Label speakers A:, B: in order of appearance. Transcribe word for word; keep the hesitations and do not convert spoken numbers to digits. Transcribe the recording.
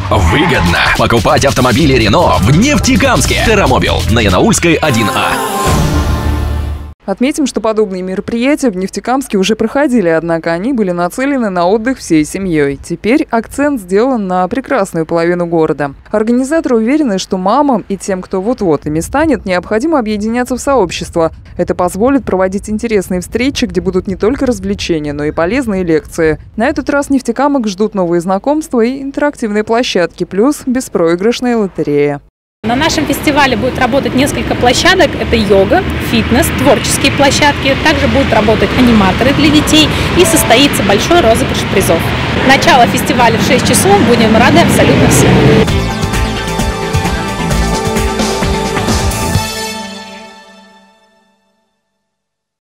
A: Выгодно покупать автомобили Рено в Нефтекамске. Террамобил на Янаульской один А.
B: Отметим, что подобные мероприятия в Нефтекамске уже проходили, однако они были нацелены на отдых всей семьей. Теперь акцент сделан на прекрасную половину города. Организаторы уверены, что мамам и тем, кто вот-вот ими станет, необходимо объединяться в сообщество. Это позволит проводить интересные встречи, где будут не только развлечения, но и полезные лекции. На этот раз нефтекамок ждут новые знакомства и интерактивные площадки, плюс беспроигрышная лотерея.
C: На нашем фестивале будет работать несколько площадок. Это йога, фитнес, творческие площадки. Также будут работать аниматоры для детей и состоится большой розыгрыш призов. Начало фестиваля в шесть часов. Будем рады абсолютно всем.